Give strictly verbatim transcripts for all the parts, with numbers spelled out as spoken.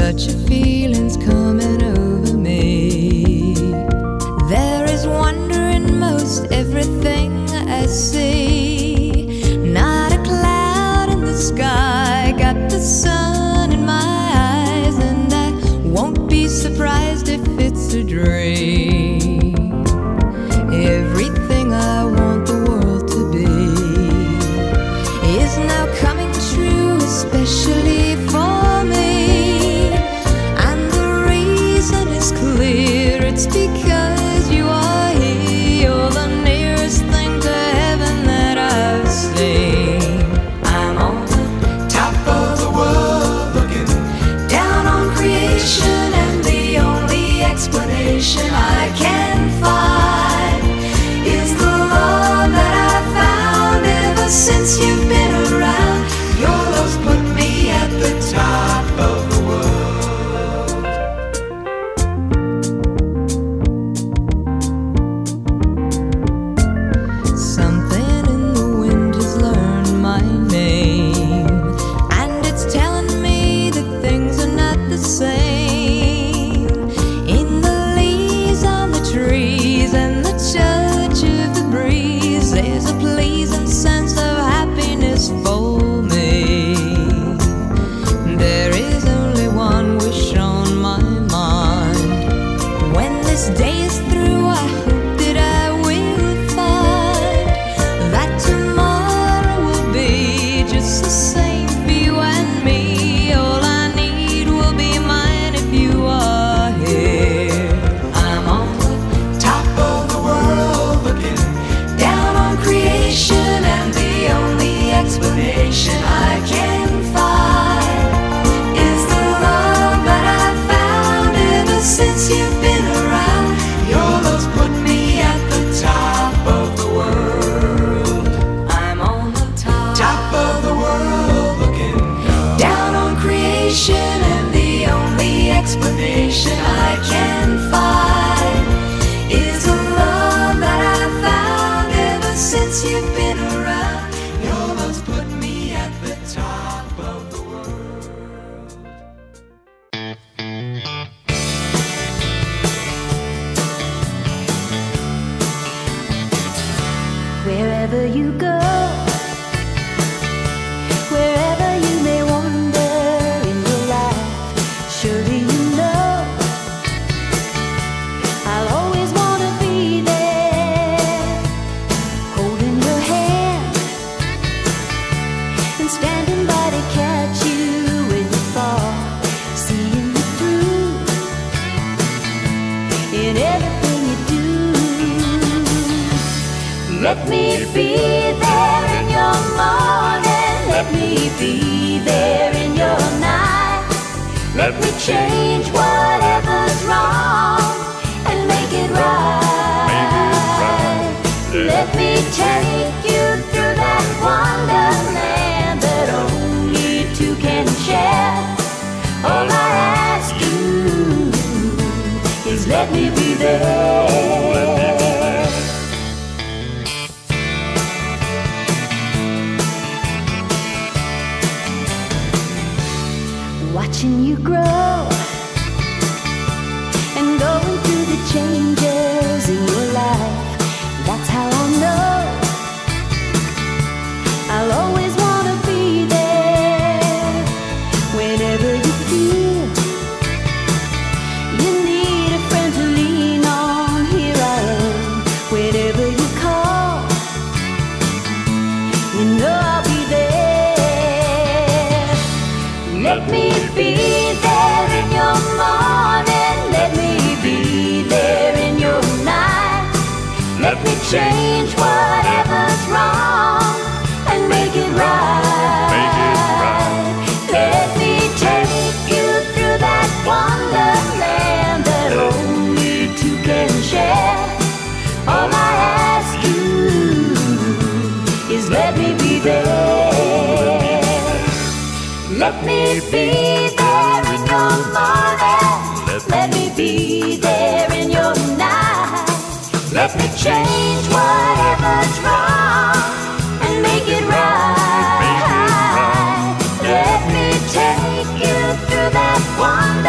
such a feeling's coming over me. There is wonder in most everything I see. Not a cloud in the sky, got the sun in my eyes, and I won't be surprised if it's a dream. Everything I want the world to be is now coming true, especially for me. And the reason is clear, it's because you are here. You're the nearest thing to heaven that I've seen. I'm on the top of the world, looking down on creation, and the only explanation I can find is the love that I've found ever since you've been around. Your love's put me at the top of the world. Something in the wind has learned my name, and it's telling me that things are not the same. In the leaves on the trees and the touch of the breeze, there's a pleasing sense of happiness for me. There is only one wish on my mind. When this day is through, I hope that I will find that tomorrow will be just the same for you and me. All I need will be mine if you are here. I'm on the top of the world, looking down on creation, and the only explanation I can find is the love that I've found ever since you've been around. Your love's put me at the top of the world. I'm on the top, top of the world, looking down on creation, and the only explanation I can find is the love that I've found ever since you've been around. Your love's put me at the top of the world. Wherever you go, wherever you may wander in your life, surely you know I'll always want to be there, holding your hand and standing by to catch you when you fall, seeing you through in everything you do. Let me be there in your morning, let me be there in your night. Let me change whatever's wrong and make it right. Let me take you through that wonderland that only two can share. All I ask you is let me be there. Watching you grow and going through the changes in your life, that's how I know I'll always want to be there. Whenever you feel you need a friend to lean on, here I am. Whenever you call, you know I'll be there. Let me be there in your morning, let me be there in your night. Let me change whatever's wrong and make it right. Make it right. Let me take you through that wonderland that only two can share. All I ask you is let me be there. Let me be there in your morning, let me be there in your night. Let me change whatever's wrong and make it right. Let me take you through that wonder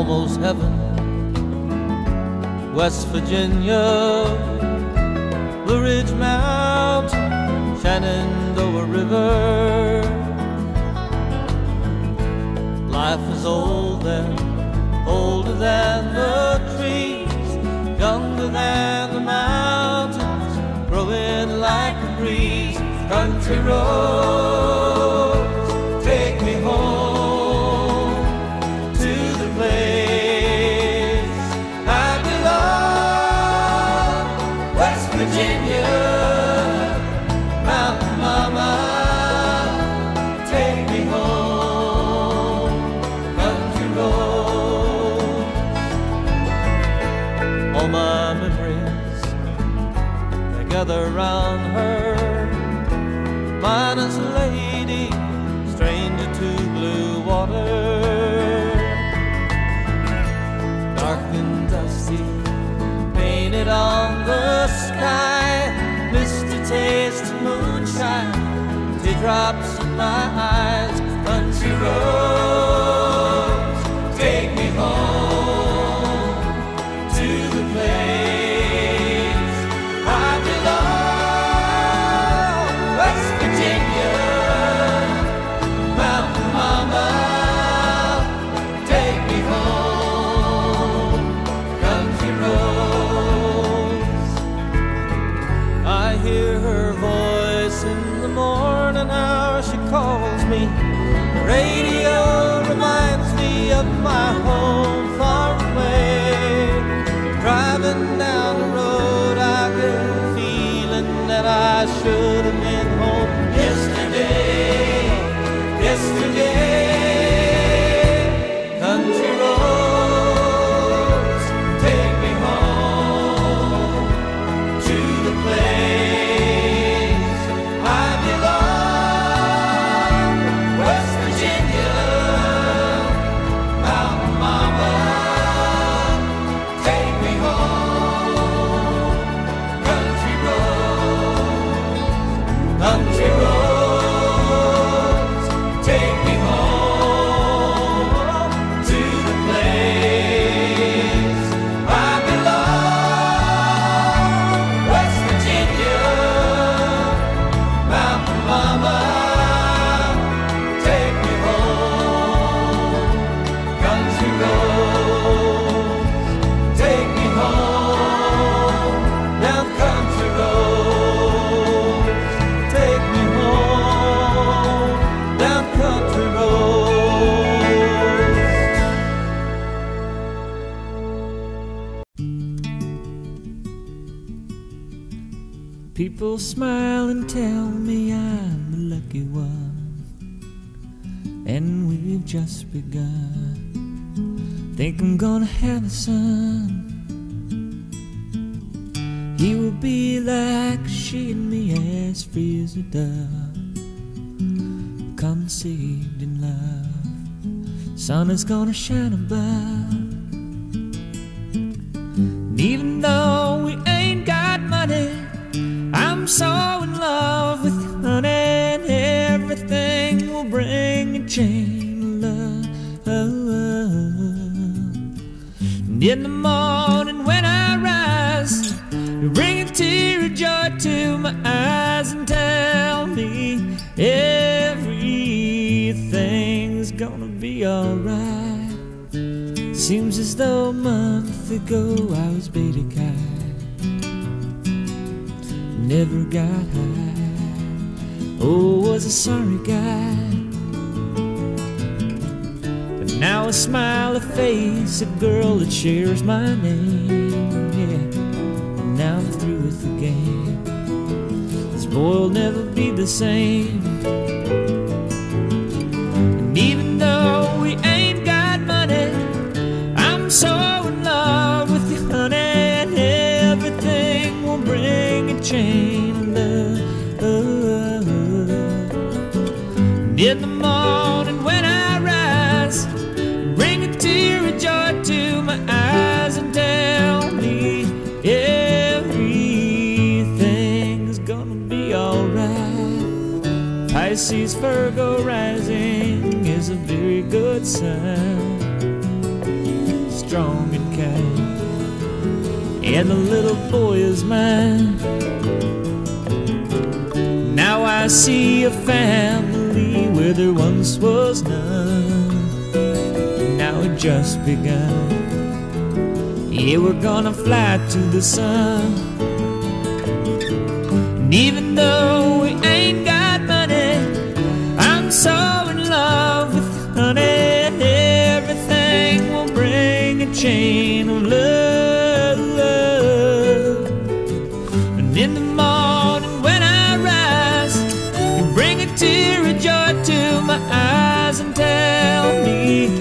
almost heaven. West Virginia, Blue Ridge Mountain, Shenandoah River. Life is old and older than the trees, younger than the mountains, growing like a breeze. Country roads, take me home to the place I belong. West Virginia, Mountain Mama, take me home. Country roads, all my memories, they gather round her. Minus a lady, stranger to blue water. Dark and dusty, painted on the sky, misty taste of moonshine, teardrops in my eyes. Country roads, take me home to the place I belong. West Virginia, Mountain Mama, take me home. Country roads, I hear her voice in the morning hour. She calls me. The radio reminds me of my home far away. Driving down the road, I get a feeling that I should have been home yesterday, yesterday. Country roads, take me home to the place I belong. West Virginia, Mountain Mama, take me home. Country roads, country roads, take me home to the place I belong. West Virginia, Mountain Mama, take me home. Country roads, take me home. Down country roads, take me home. Down country roads. People smile and tell me I'm the lucky one, and we've just begun. Think I'm gonna have a son. He will be like she and me, as free as a dove, conceived in love. Sun is gonna shine above. And even though we ain't got money, I'm so in love with you, honey, and everything will bring a chain of love. And in the morning when I rise, you bring a tear of joy to my eyes and tell me everything's gonna be alright. Seems as though a month ago I was beta guy, never got high, oh, was a sorry guy. But now I smile, a face, a girl that shares my name, yeah. And now I'm through with the game. This boy will never be the same. And even though we ain't got money, I'm so in love with you, honey, and everything will bring a chain of love. And in the morning when I rise, bring a tear of joy to my eyes and tell me everything's gonna be alright. Pisces, Virgo rising is a very good sign. strong and kind, and the little boy is mine. Now I see a family where there once was none. Now it just begun. Yeah, we're gonna fly to the sun. And even though we ain't got money, I'm so in love with you, honey. Everything will bring a chain of love. And in the morning when I rise, you bring a tear of joy to my eyes and tell me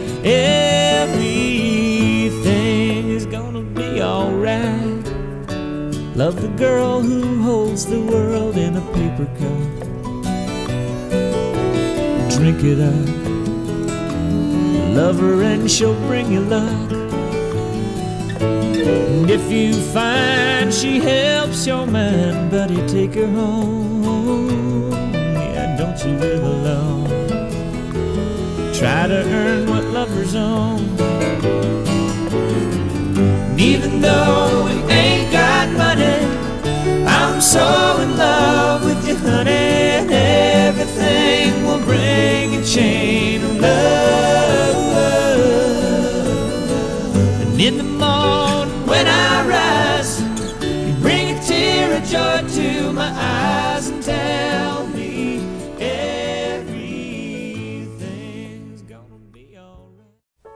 everything is gonna be alright. Love the girl who holds the world in a paper cup. Drink it up. Love her and she'll bring you luck. And if you find she helps your mind, buddy, take her home. Yeah, don't you live alone. Try to earn what lovers own. And even though we ain't got money, I'm so in love with you, honey. And everything will bring a chain of love. And in the morning when I rise, you bring a tear of joy to my eyes and tell me everything's gonna be alright.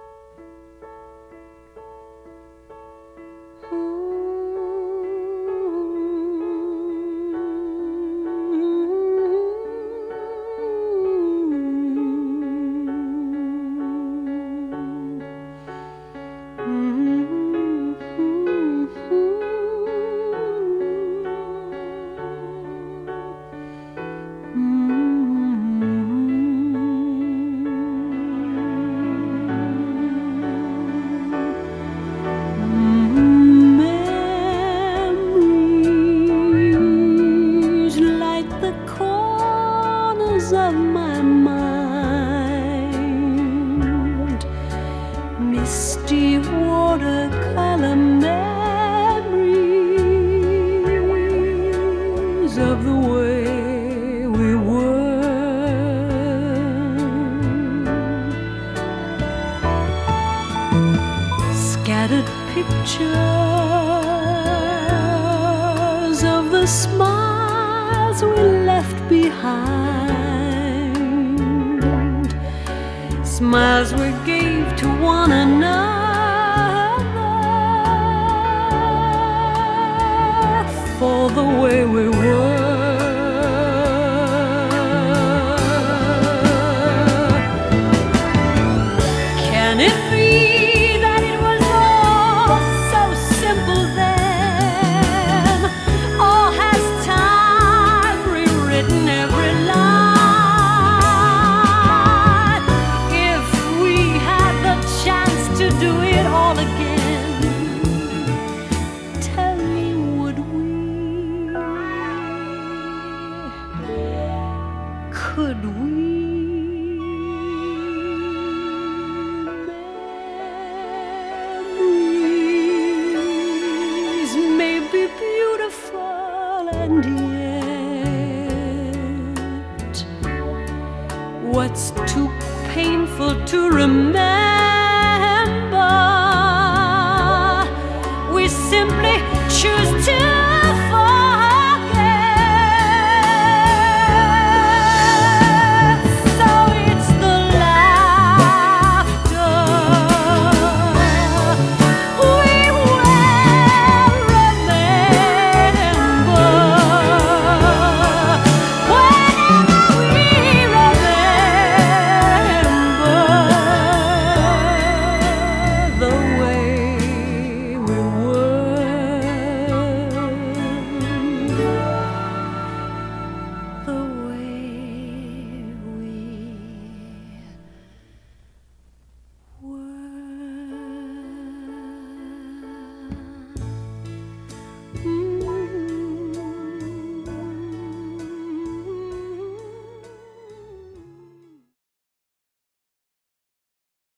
Memories light the corners of my mind. Misty watercolor memories of the way we were. Scattered pictures of the smiles we left behind, smiles we gave to one another for the way we were. Can it be that it was all so simple then? Or has time rewritten every line? If we had the chance to do it all again, tell me, would we? Could we? Memories may be beautiful, and yet what's too painful to remember